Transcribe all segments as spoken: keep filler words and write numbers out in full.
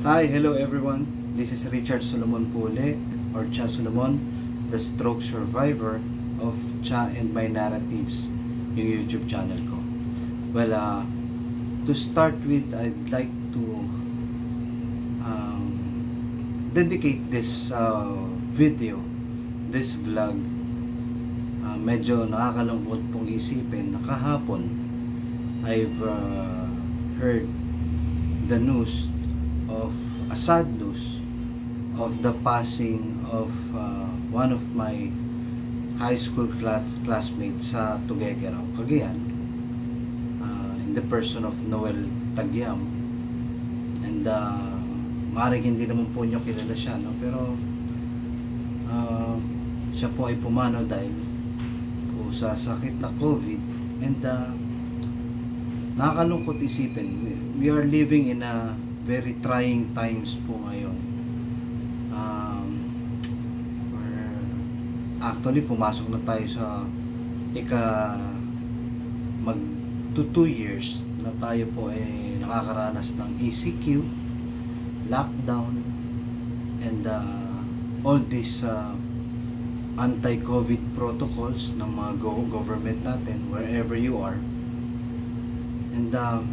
Hi, hello everyone. This is Richard Solomon Pule, or Cha Solomon, the stroke survivor of Cha and My Narratives, yung YouTube channel ko. Well, uh, to start with, I'd like to um, dedicate this uh, video, this vlog. Uh, medyo nakakalungkot pong isipin na kahapon I've uh, heard the news of a sad news of the passing of uh, one of my high school class classmates sa Tuguegarao, Cagayan, uh, in the person of Noel Tagyam. And uh, maaaring hindi naman po nyo kilala siya, no? Pero uh, siya po ay pumanaw dahil po sa sakit na COVID. And uh, nakakalungkot isipin, we are living in a very trying times po ngayon. Um, where actually pumasok na tayo sa ika mag to two years na tayo po ay nakakaranas ng E C Q, lockdown, and uh, all these uh, anti-COVID protocols ng mga go government natin wherever you are. And um,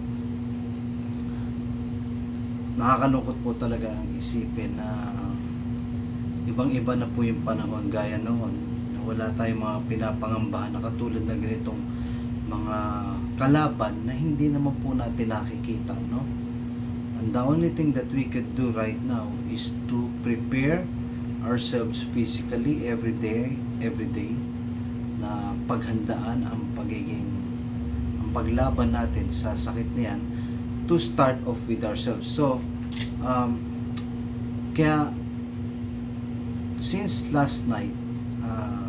nakakalungkot po talaga ang isipin na ibang-iba na po yung panahon gaya noon na wala tayong mga pinapangambahan na katulad na ganitong mga kalaban na hindi naman po natin nakikita, no? And the only thing that we could do right now is to prepare ourselves physically every day, every day, na paghandaan ang pagiging ang paglaban natin sa sakit niyan, to start off with ourselves. So um, kaya since last night, uh,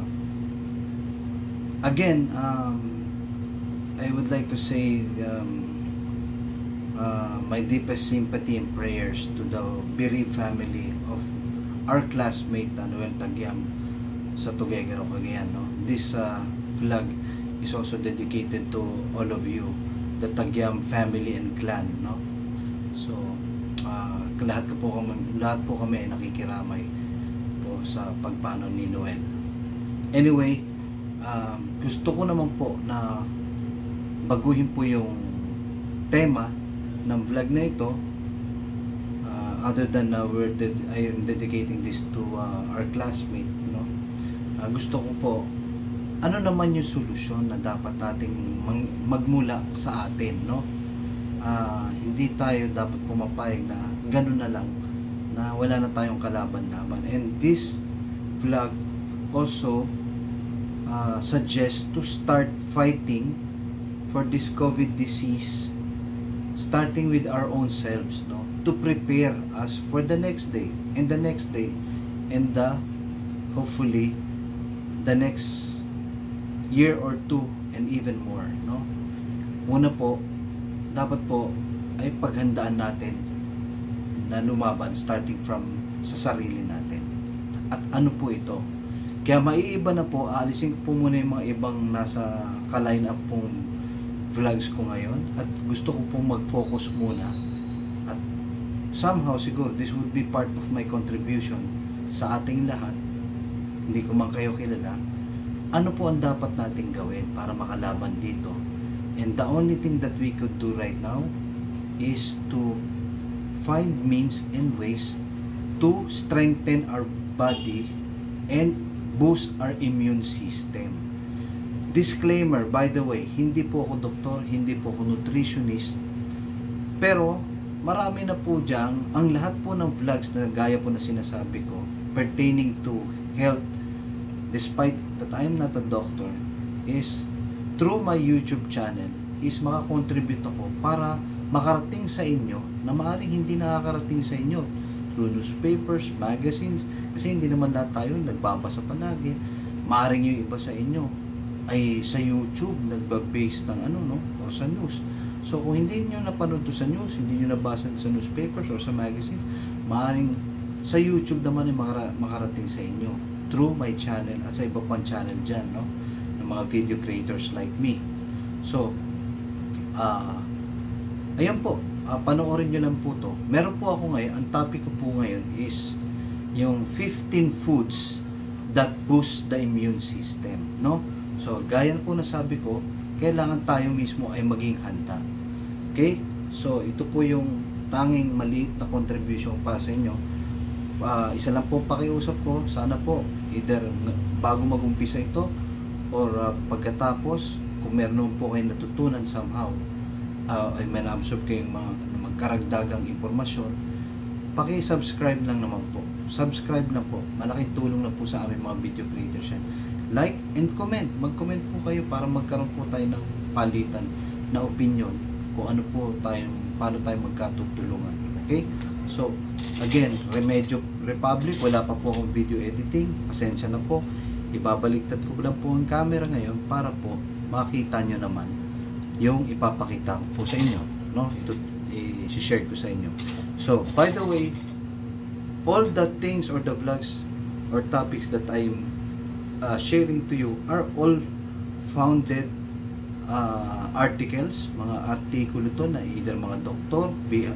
again um, I would like to say um, uh, my deepest sympathy and prayers to the bereaved family of our classmate Noel Tagyam sa Tuguegarao, Cagayan, no? This uh, vlog is also dedicated to all of you, the Tagyam family and clan, no? So uh, lahat ko po kami, lahat po kami ay nakikiramay po sa pagpanaw ni Noel. Anyway, um, gusto ko naman po na baguhin po yung tema ng vlog na ito, uh, other than uh, we're ded I am dedicating this to uh, our classmate, no? Uh, gusto ko po, ano naman yung solusyon na dapat nating magmula sa atin, no? Uh, hindi tayo dapat pumapayag na ganun na lang, na wala na tayong kalaban-laban. And this vlog also uh, suggests to start fighting for this COVID disease, starting with our own selves, no? To prepare us for the next day, and the next day, and the hopefully the next year or two, and even more, no? Una po, dapat po ay paghandaan natin na lumaban starting from sa sarili natin. At ano po ito? Kaya maiiba na po, aalisin ko po muna yung mga ibang nasa ka-line up pong vlogs ko ngayon, at gusto ko pong mag-focus muna, at somehow siguro this would be part of my contribution sa ating lahat, hindi ko man kayo kilala. Ano po ang dapat nating gawin para makalaban dito? And the only thing that we could do right now is to find means and ways to strengthen our body and boost our immune system. Disclaimer, by the way, hindi po ako doktor, hindi po ako nutritionist, pero marami na po diyang, ang lahat po ng vlogs na gaya po na sinasabi ko pertaining to health, despite that I am not a doctor, is through my YouTube channel, is makakontribute ako para makarating sa inyo na maaaring hindi nakakarating sa inyo through newspapers, magazines, kasi hindi naman lahat tayo nagbabasa palagi. Maaaring yung iba sa inyo ay sa YouTube nagba-base ng ano, no, o sa news. So kung hindi niyo napanood to sa news, hindi niyo nabasa sa newspapers or sa magazines, maaaring sa YouTube naman ay makara makarating sa inyo through my channel at sa iba pang channel dyan, no, ng mga video creators like me. So uh, ayan po, uh, panoorin nyo lang po to. Meron po ako ngayon, ang topic ko po ngayon is yung fifteen foods that boost the immune system, no? So, gaya po na sabi ko, kailangan tayo mismo ay maging handa. Okay? So, ito po yung tanging maliit na contribution para sa inyo. Uh, isa lang po pakiusap ko, sana po either bago mag-umpisa ito or uh, pagkatapos, kung meron po kayo natutunan somehow, uh, ay may na-absorb kayong mga magkaragdagang impormasyon, paki-subscribe lang naman po. Subscribe na po. Malaking tulong na po sa aming mga video creators yan. Like and comment. Mag-comment po kayo para magkaroon po tayo ng palitan na opinion kung ano po tayo, paano tayo magkatutulungan. Okay? So, again, Remedyo Republic, wala pa po akong video editing. Pasensya na po. Ibabaliktad ko lang po ang camera ngayon para po makita nyo naman yung ipapakita ko po sa inyo. No? Ito, i-share ko sa inyo. So, by the way, all the things or the vlogs or topics that I'm uh, sharing to you are all founded uh, articles, mga artikulo to na either mga doktor,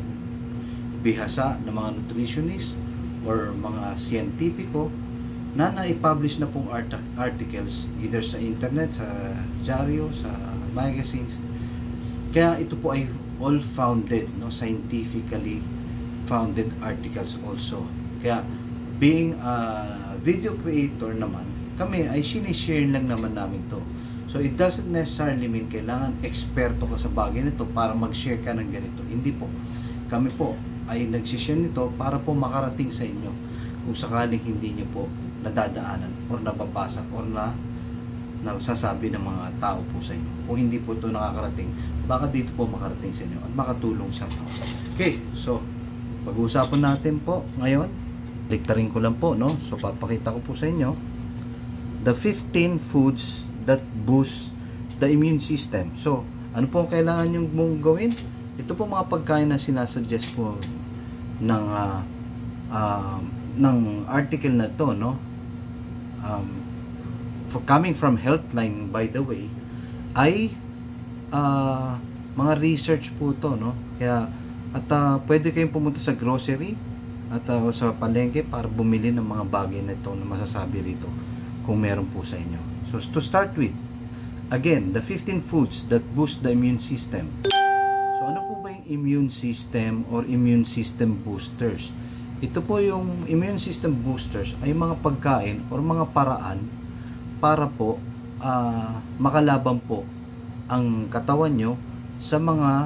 bihasa na mga nutritionist or mga siyentipiko na na-publish na pong art articles either sa internet, sa dyaryo, sa magazines. Kaya ito po ay all founded, no, scientifically founded articles also. Kaya being a video creator naman, kami ay sinishare lang naman namin to. So it doesn't necessarily mean kailangan eksperto ka sa bagay nito para mag-share ka ng ganito. Hindi po. Kami po ay nagsishare nito para po makarating sa inyo kung sakaling hindi nyo po nadadaanan or nababasa or na nasasabi ng mga tao po sa inyo. Kung hindi po ito nakakarating, baka dito po makarating sa inyo at makatulong sa tao. Okay, so pag-uusapan natin po ngayon, liktarin ko lang po, no? So papakita ko po sa inyo the fifteen foods that boost the immune system. So, ano po ang kailangan nyo mong gawin? Ito po mga pagkain na sinasuggest po ng uh, uh, ng article na to, no? Um, for coming from Healthline, by the way, ay uh, mga research po to, no? Kaya at uh, pwede kayong pumunta sa grocery at uh, sa palengke para bumili ng mga bagay na ito na masasabi rito kung meron po sa inyo. So to start with, again, the fifteen foods that boost the immune system. So ano po ba yung immune system or immune system boosters? Ito po yung immune system boosters ay mga pagkain or mga paraan para po uh, makalaban po ang katawan nyo sa mga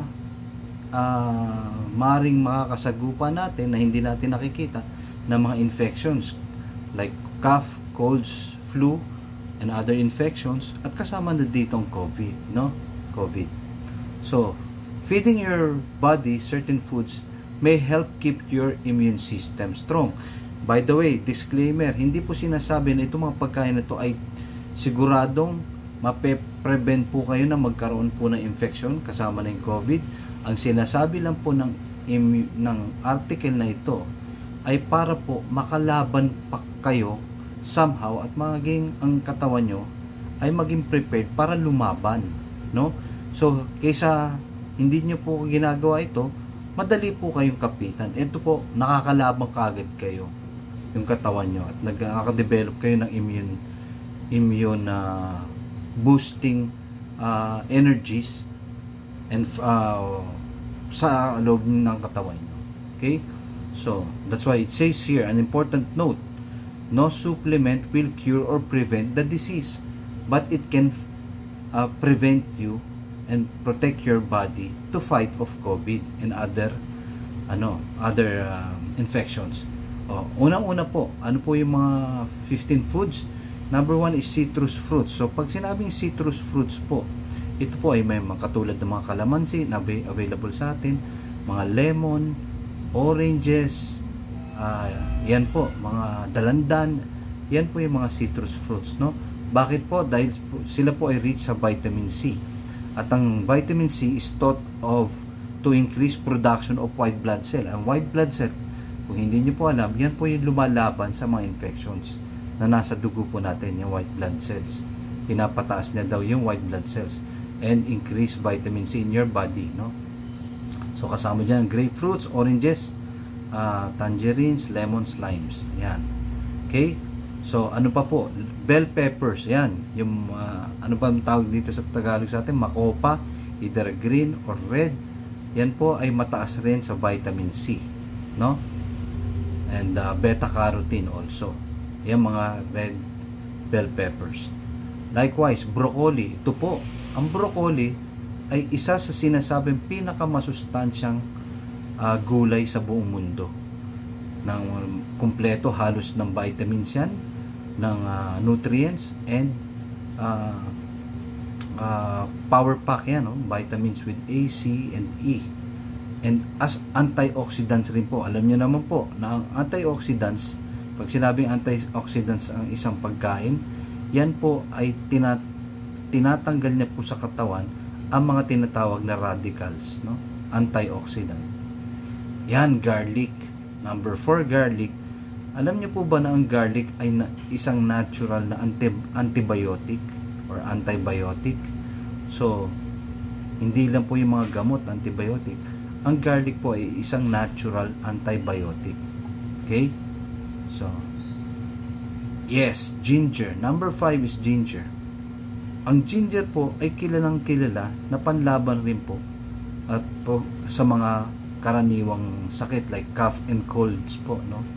uh, maring makakasagupa natin na hindi natin nakikita na mga infections like cough, colds, flu, and other infections, at kasama na ditong COVID, no? COVID. So, feeding your body certain foods may help keep your immune system strong. By the way, disclaimer, hindi po sinasabi na itong mga pagkain na ito ay siguradong mape-prevent po kayo na magkaroon po ng infection kasama na yung COVID. Ang sinasabi lang po ng, ng article na ito ay para po makalaban pa kayo somehow at maging ang katawan nyo ay maging prepared para lumaban, no? So, kaysa hindi nyo po ginagawa ito, madali po kayong kapitan. Ito po, nakakalabang kagad kayo yung katawan nyo at nagkaka-develop kayo ng immune immune uh, boosting uh, energies and uh, sa loob ng katawan nyo. Okay? So, that's why it says here, an important note, no supplement will cure or prevent the disease, but it can uh, prevent you and protect your body to fight off COVID and other ano other uh, infections. Oh, unang-una po, ano po yung mga fifteen foods? Number one is citrus fruits. So pag sinabing citrus fruits po, ito po ay may mga katulad ng mga kalamansi na available sa atin, mga lemon, oranges, uh, yan po, mga dalandan, yan po yung mga citrus fruits, no? Bakit po? Dahil po, sila po ay rich sa vitamin C. At ang vitamin C is thought of to increase production of white blood cell. Ang white blood cell, kung hindi nyo po alam, yan po yung lumalaban sa mga infections na nasa dugo po natin, yung white blood cells. Pinapataas niya daw yung white blood cells and increase vitamin C in your body, no? So kasama dyan grapefruits, oranges, uh, tangerines, lemons, limes. Yan. Okay? So ano pa po? Bell peppers. Yan. Yung uh, ano pa ang tawag dito sa Tagalog sa atin? Makopa, either green or red. Yan po ay mataas rin sa vitamin C, no? And uh, beta carotene also. Yan mga red bell peppers. Likewise, broccoli. Ito po, ang broccoli ay isa sa sinasabing pinakamasustansyang uh, gulay sa buong mundo. Ng um, kumpleto halos ng vitamins yan, ng uh, nutrients, and uh, uh, power pack yan, no? Vitamins with A, C, and E. And as antioxidants rin po. Alam nyo naman po na ang antioxidants, pag sinabing antioxidants ang isang pagkain, yan po ay tinat tinatanggal niya po sa katawan ang mga tinatawag na radicals, no? Antioxidant. Yan, garlic. Number four, garlic. Alam niyo po ba na ang garlic ay na, isang natural na anti antibiotic or antibiotic? So, hindi lang po yung mga gamot antibiotic. Ang garlic po ay isang natural antibiotic. Okay? So, yes, ginger. Number five is ginger. Ang ginger po ay kilalang kilala na panlaban rin po at po sa mga karaniwang sakit like cough and colds po, no?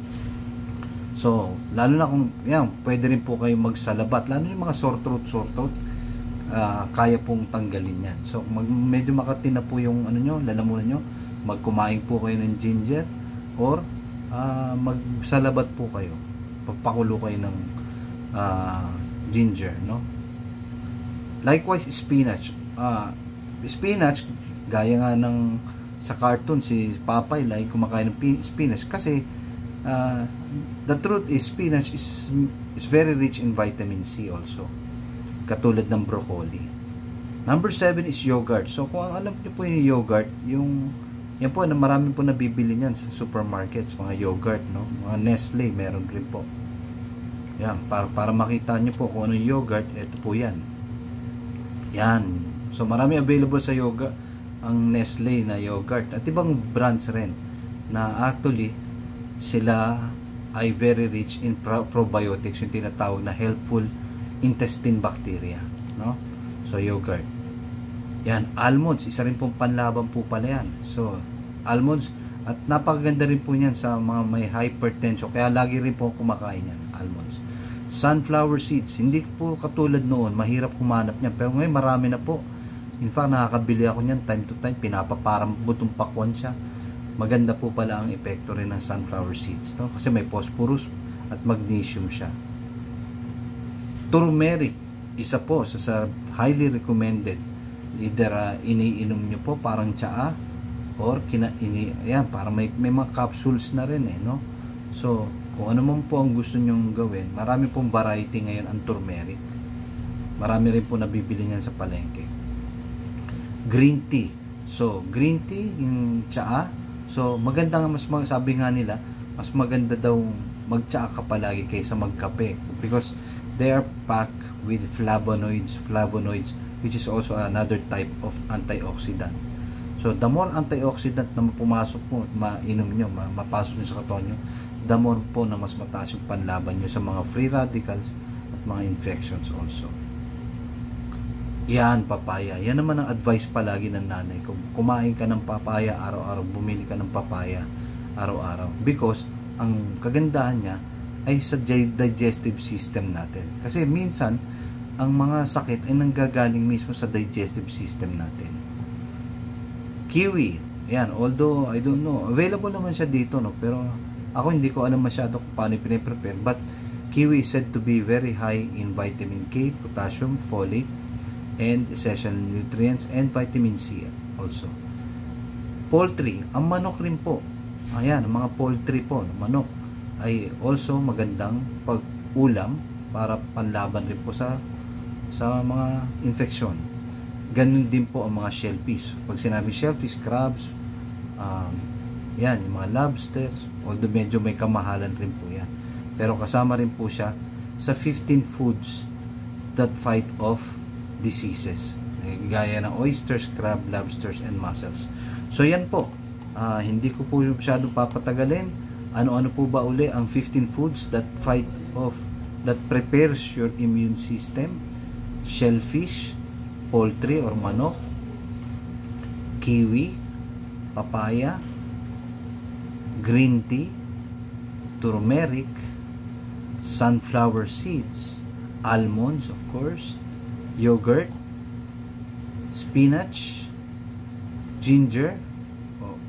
So, lalo na kung yan, pwede rin po kayo magsalabat, lalo yung mga sore throat, sore throat, uh, kaya pong tanggalin yan. So, mag, medyo makati na po yung ano nyo, lalamunan nyo, magkumain po kayo ng ginger or uh, magsalabat po kayo, pagpakulo kayo ng uh, ginger, no? Likewise, spinach. Uh, spinach, gaya nga ng sa cartoon, si Papay like kumakain ng spinach kasi uh, the truth is spinach is, is very rich in vitamin C also. Katulad ng broccoli. Number seven is yogurt. So kung alam niyo po yung yogurt, yung yan po, na marami po nabibili niyan sa supermarkets, mga yogurt, no? Mga Nestle, meron rin po. Yan, para, para makita niyo po kung ano yung yogurt, ito po yan. Yan. So marami available sa yoga ang Nestle na yogurt at ibang brands rin na actually sila ay very rich in pro probiotics, yung tinatawag na helpful intestine bacteria, no? So yogurt. Yan, almonds, isa rin pong panlaban po pala yan. So almonds, at napakaganda rin po niyan sa mga may hypertension, kaya lagi rin po kumakain yan, almonds. Sunflower seeds, hindi po katulad noon, mahirap humanap niyan, pero ngayon marami na po. In fact, nakakabili ako niyan time to time, pinapaparang butong pakwan siya. Maganda po pala ang epekto rin ng sunflower seeds, no? Kasi may phosphorus at magnesium siya. Turmeric, isa po sa, sa highly recommended. Either uh, iniinom nyo po parang tsaa or kina, ini, ayan, parang may, may mga capsules na rin eh, no? So, kung ano man po ang gusto nyong gawin, marami pong variety ngayon ang turmeric. Marami rin po nabibili niyan sa palengke. Green tea. So, green tea, yung tsaa. So, maganda nga, mas sabi nga nila, mas maganda daw magtsaa ka palagi kaysa magkape. Because they are packed with flavonoids, flavonoids, which is also another type of antioxidant. So, the more antioxidant na pumasok mo, mainom nyo, mapasok nyo sa katawan nyo, the more po na mas mataas yung panlaban nyo sa mga free radicals at mga infections also. Yan, papaya. Yan naman ang advice palagi ng nanay. Kung kumain ka ng papaya araw-araw, bumili ka ng papaya araw-araw. Because, ang kagandahan niya ay sa digestive system natin. Kasi minsan, ang mga sakit ay nanggagaling mismo sa digestive system natin. Kiwi. Yan, although, I don't know, available naman siya dito, no? Pero, ako hindi ko alam masyado kung paano piniprepare. But, kiwi is said to be very high in vitamin K, potassium, folate, and essential nutrients, and vitamin C also. Poultry, ang manok rin po. Ayan, ang mga poultry po, manok, ay also magandang pag-ulam para panlaban rin po sa sa mga infeksyon. Ganun din po ang mga shellfish. Pag sinabi shellfish, crabs, um, yan, yung mga lobsters, although medyo may kamahalan rin po yan. Pero kasama rin po siya sa fifteen foods that fight off diseases. Gaya ng oysters, crab, lobsters, and mussels. So yan po, uh, hindi ko po masyadong papatagalin. Ano-ano po ba uli ang fifteen foods that fight off, that prepares your immune system? Shellfish, poultry or manok, kiwi, papaya, green tea, turmeric, sunflower seeds, almonds of course, yogurt, spinach, ginger, oh,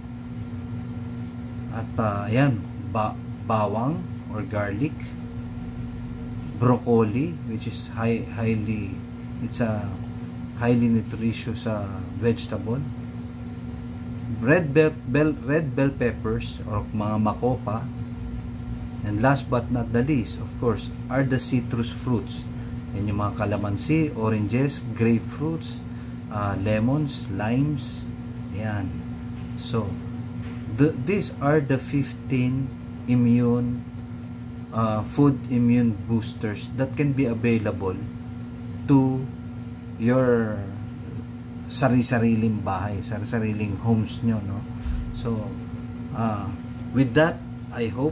at uh, yan, ba bawang or garlic, broccoli, which is high, highly, it's a highly nutritious uh, vegetable, red bell, bell red bell peppers or mga makopa, and last but not the least, of course, are the citrus fruits. Yan yung mga calamansi, oranges, grapefruits, uh, lemons, limes, yan. So the, these are the fifteen immune uh, food immune boosters that can be available to your sari-sariling bahay, sari-sariling homes nyo, no? So uh, with that, I hope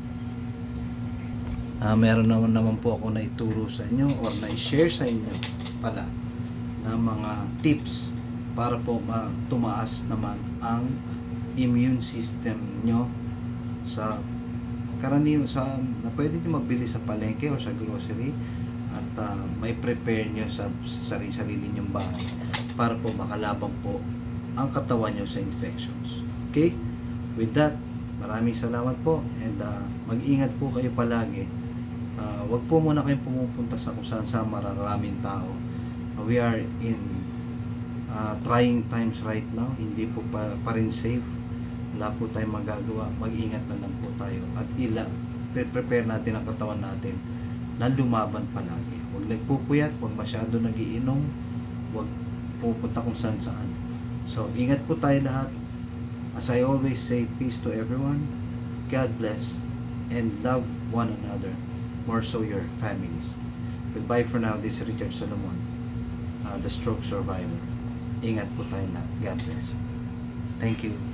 uh, meron naman naman po ako na ituro sa inyo or na i-share sa inyo pala na mga tips para po tumaas naman ang immune system nyo sa karaniwan, sa na pwede nyo mabili sa palengke o sa grocery, at uh, may prepare nyo sa, sa sarili nyong bahay para po makalabang po ang katawan nyo sa infections. Okay? With that, maraming salamat po, and uh, mag-ingat po kayo palagi. Uh, wag po muna kayong pumupunta sa kung saan sa maraming tao. Uh, we are in uh, trying times right now. Hindi po pa, pa rin safe. Wala po tayong magagawa. Mag-ingat na lang po tayo at ila prepare natin ang katawan natin na lumaban palagi. Huwag nagpupuyat, huwag masyado nagiinom, huwag pupunta kung saan saan. So ingat po tayo lahat. As I always say, peace to everyone, God bless, and love one another, more so your families. Goodbye for now. This is Richard Solomon, uh, the stroke survivor. Ingat po tayo lahat. God bless. Thank you.